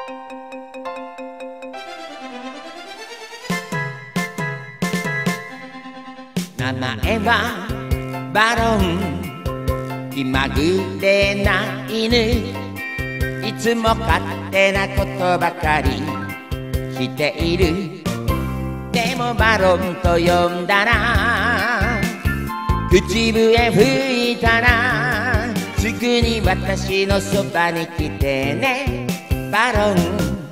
名前はバロン、気まぐれな犬、いつも勝手なことばかりしている。でもバロンと呼んだら、口笛吹いたら、すぐに私のそばに来てね、バロン。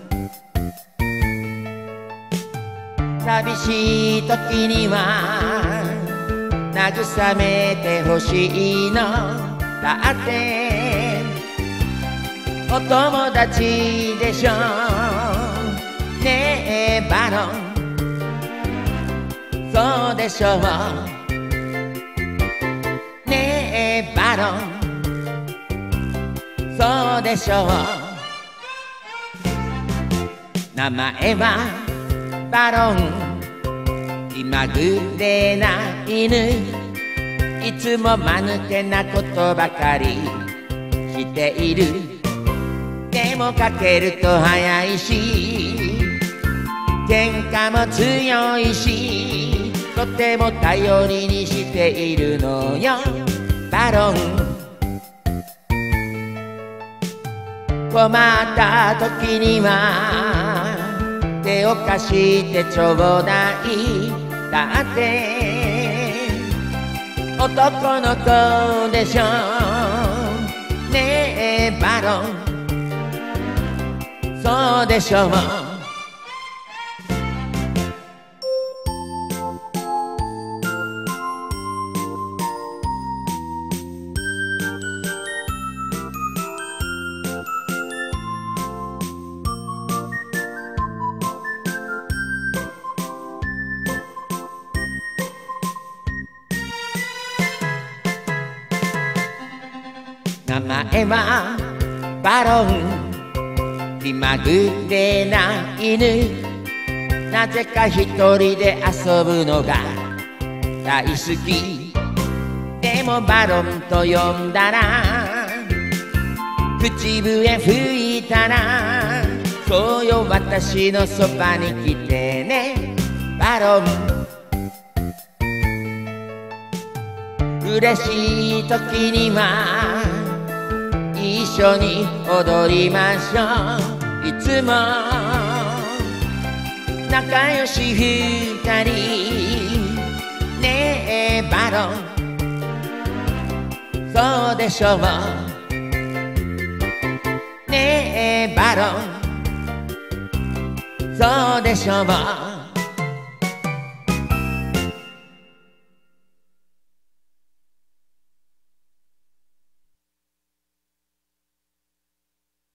寂しい時には慰めてほしいのだって、お友達でしょねえバロン、そうでしょうねえバロン、そうでしょう。名前はバロン、気まぐれな犬、いつも間抜けなことばかりしている。でもかけると早いし、喧嘩も強いし、とても頼りにしているのよバロン。困った時には手を貸してちょうだい、だって男の子でしょねえバロン、そうでしょう。名前はバロン、気まぐれな犬、なぜか一人で遊ぶのが大好き。でもバロンと呼んだら、口笛吹いたら、そうよ私のそばに来てねバロン。嬉しい時には一緒に踊りましょう。いつも仲良し二人ねえバロン、そうでしょうねえバロン、そうでしょう。